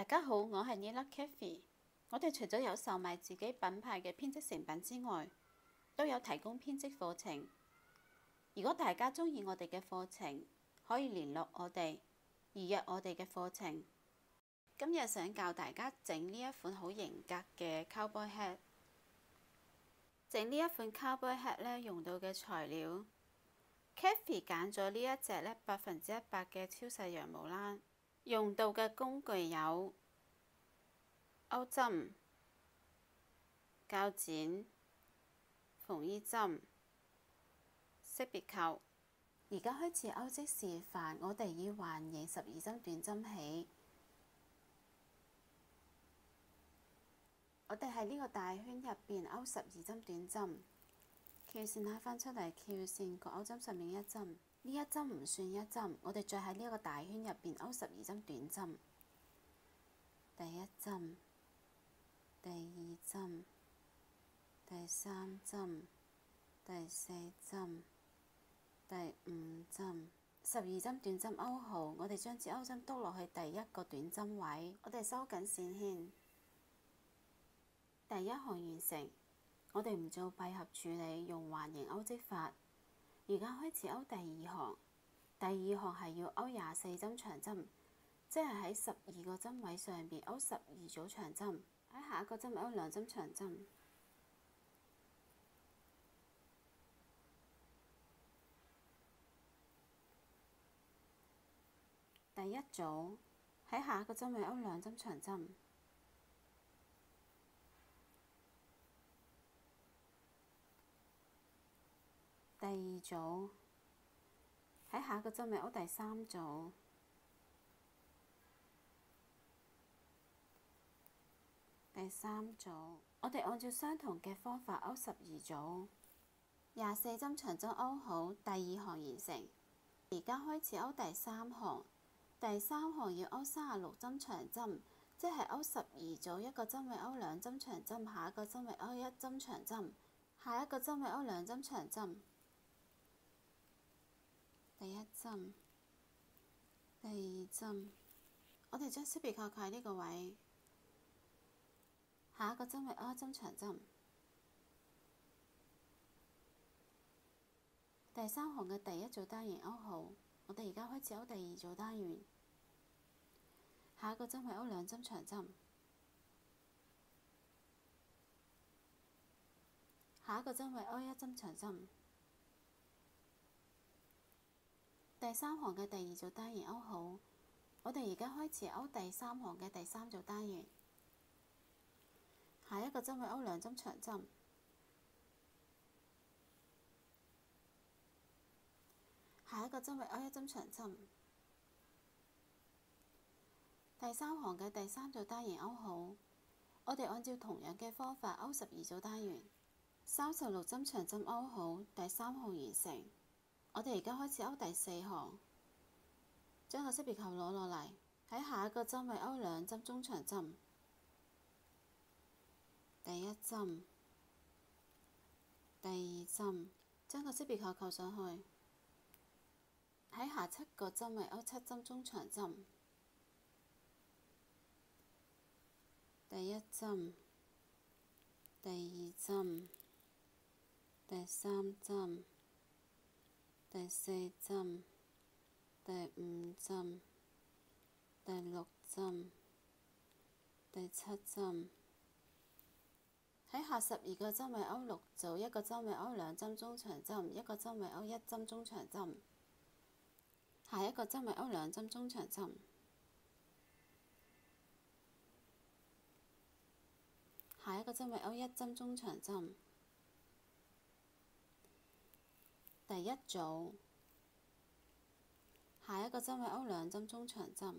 家好，我係 Nila Cafe。我哋除咗有售賣自己品牌嘅編織成品之外，都有提供編織課程。如果大家鍾意我哋嘅課程，可以聯絡我哋，預約我哋嘅課程。今日想教大家整呢一款好型格嘅 Cowboy Hat。整呢一款 Cowboy Hat 呢，用到嘅材料 ，Cafe 揀咗呢一隻呢100%嘅超細羊毛啦。用到嘅工具有鈎針、膠剪、縫衣針、識別扣。而家開始鈎織示範，我哋以環形12針短針起。我哋喺呢個大圈入邊鈎12針短針，翹線拉返出嚟，翹線個鈎針上面一針。呢一針唔算一針，我哋再喺呢一個大圈入邊鈎12針短針。第一針、第二針、第三針、第四針、第五針，12針短針鈎好，我哋將支鈎針篤落去第一個短針位，我哋收緊線牽。第一行完成，我哋唔做閉合處理，用環形鈎織法。而家開始鈎第二行，第二行係要鈎24針長針，即係喺12個針位上邊鈎12組長針，喺下一個針位鈎2針長針。第一組喺下一個針位鈎2針長針。第二組喺下一個針位鈎第三組。第三組，我哋按照相同嘅方法鈎12組，24針長針鈎好，第二行完成。而家開始鈎第三行，第三行要鈎36針長針，即係鈎12組，一個針位鈎2針長針，下一個針位鈎1針長針，下一個針位鈎2針長針。第一針、第二針，我哋將識別扣扣喺呢個位，下一個針位鈎1針長針。第三行嘅第一組單元鈎好，我哋而家開始鈎第二組單元，下一個針位鈎2針長針，下一個針位鈎1針長針。第三行嘅第二組單元鈎好，我哋而家開始鈎第三行嘅第三組單元，下一個針位鈎2針長針，下一個針位鈎1針長針。第三行嘅第三組單元鈎好，我哋按照同樣嘅方法鈎12組單元，36針長針鈎好，第三行完成。我哋而家開始鈎第四行，將個識別扣攞落嚟，喺下一個針位鈎2針中長針。第一針、第二針，將個識別扣扣上去，喺下7個針位鈎7針中長針。第一針、第二針、第三針、第四針、第5針、第6針、第7針，喺下12個針位鈎6組，一個針位鈎2針中長針，一個針位鈎1針中長針，下一個針位鈎2針中長針，下一個針位鈎1針中長針。第一組，下一個針位鈎2針中長針，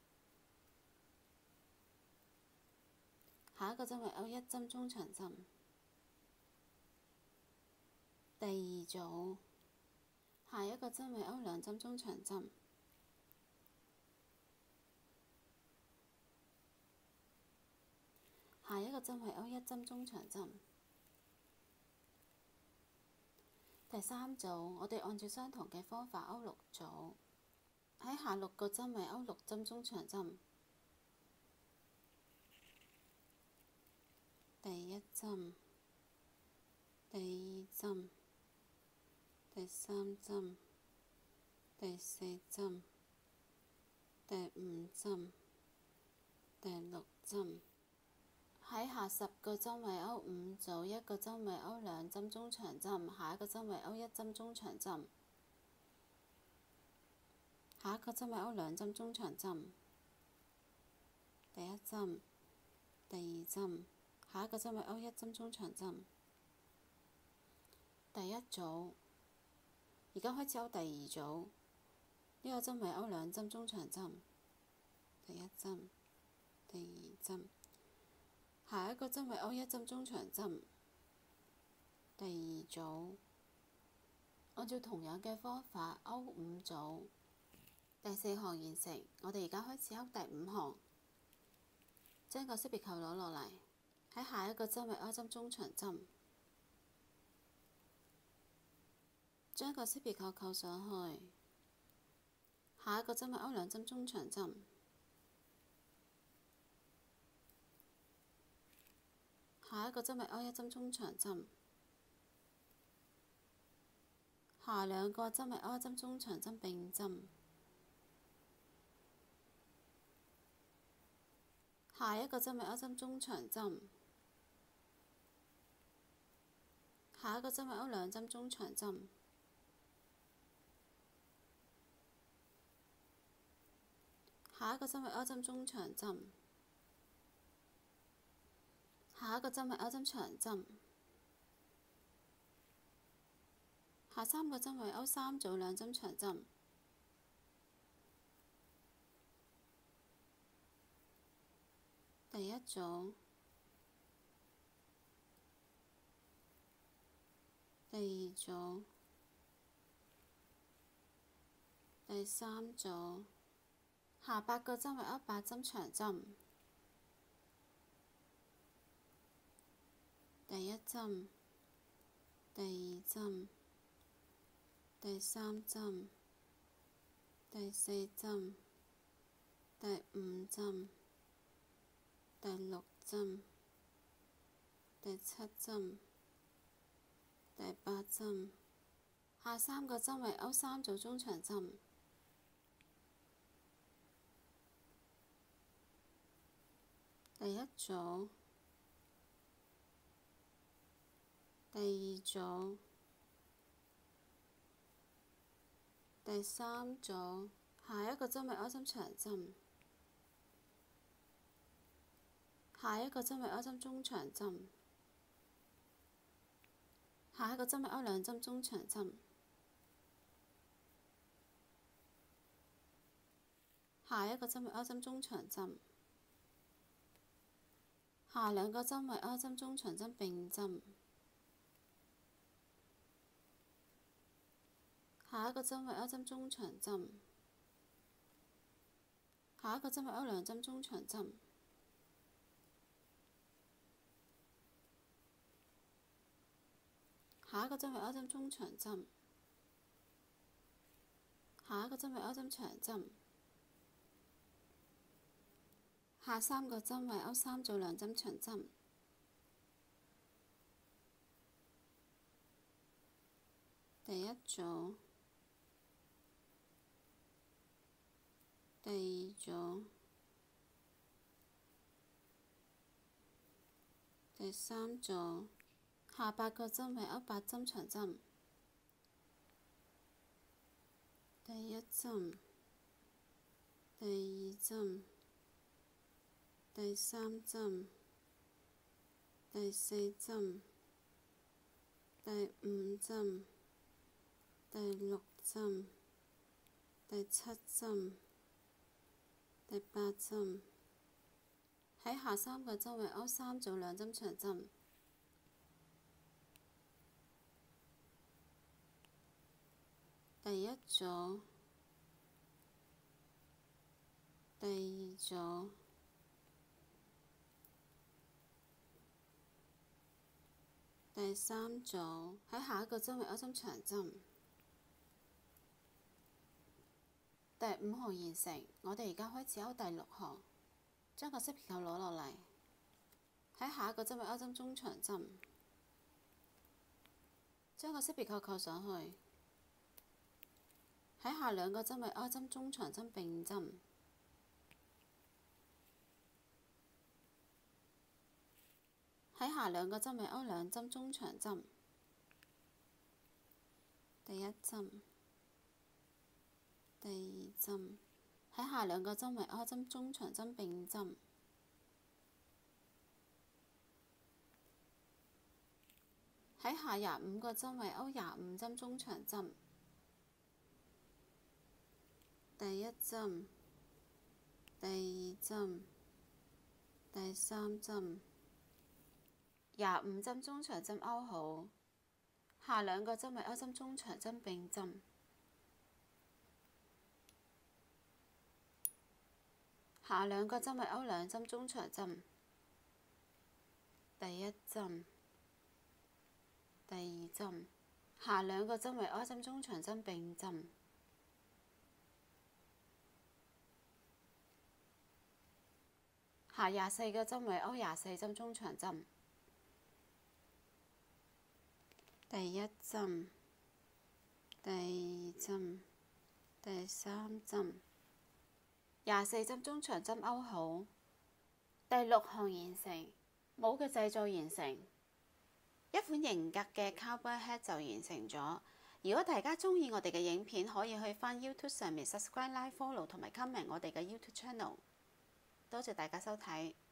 下一個針位鈎1針中長針。第二組，下一個針位鈎2針中長針，下一個針位鈎1針中長針。第三組，我哋按照相同嘅方法鈎6組，喺下6個針位鈎6針中長針， 一針，第二針，第三針，第四針，第五針，第六針。喺下10個針圍勾5組，一個針圍勾2針中長針，下一個針圍勾1針中長針，下一個針圍勾2針中長針，第一針，第二針，下一個針圍勾1針中長針。第一組，而家開始勾第二組，呢個針圍勾2針中長針，第一針，第二針，下一個針圍勾1針中長針。第二組，按照同樣嘅方法勾5組。第4行完成，我哋而家開始勾第5行，將個識別扣攞落嚟，喺下一個針圍勾針中長針，將個識別扣扣上去，下一個針圍勾2針中長針，下一個針圍勾1針中長針，下兩個針圍勾1針中長針並針，下一個針圍勾針中長針，下一個針圍勾2針中長針，下一個針圍勾針中長針，下一個針圍勾針長針，下3個針圍勾3組2針長針，第一組，第二組，第三組，下8個針圍勾8針長針，第一針，第二針，第三針，第四針，第5針，第6針，第7針，第8針，下3個針圍勾3組中長針，第一組，第二組，第三組，下一個針圍勾針長針，下一個針圍勾針中長針，下一個針圍勾2針中長針，下一個針圍勾針中長針，下兩個針圍勾針中長針並針，下一個針圍勾針中長針，下一個針圍勾2針中長針，下一個針圍勾針中長針，下一個針圍勾針長針，下3個針圍勾3組2針長針，第一組，第二組，第三組，下8個針圍勾8針長針，第一針，第二針，第三針，第四針，第5針，第6針，第7針，第8針，喺下3個針圍勾3組2針長針，第一組，第二組，第三組，喺下一個針圍勾針長針。第5行完成，我哋而家開始勾第6行，將個識別扣攞落嚟，喺下一個針位勾針中長針，將個識別扣扣上去，喺下兩個針位勾針中長針並針，喺下兩個針位勾兩針中長針，第一針，第二針，喺下兩個針位勾針中長針並針，喺下25個針位勾25針中長針，第一針，第二針，第三針，25針中長針勾好，下兩個針位勾針中長針並針，下兩個針位勾兩針中長針，第一針，第二針，下兩個針位勾針中長針並針，下24個針位勾24針中長針，第一針，第二針，第三針，24針中長針勾好，第6項完成，帽嘅製作完成，一款型格嘅 Cowboy Hat 就完成咗。如果大家鍾意我哋嘅影片，可以去返 YouTube 上面 subscribe、like、follow 同埋 comment 我哋嘅 YouTube channel。多謝大家收睇。